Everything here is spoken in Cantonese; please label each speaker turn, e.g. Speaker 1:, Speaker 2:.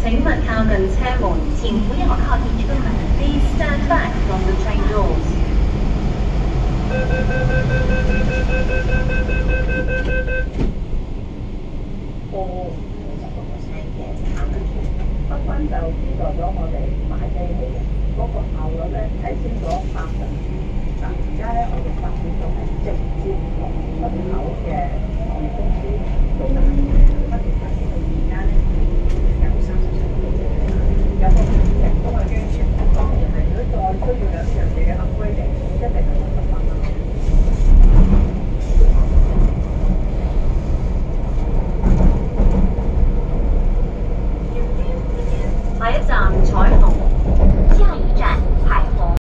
Speaker 1: 請勿靠近車門，請不要靠近車門。Please stand back from the train doors.
Speaker 2: 北灣就資助咗我哋買機器嘅，嗰個效率咧提升咗80%。嗱，而家咧我哋發展到係直接同出口嘅航空公司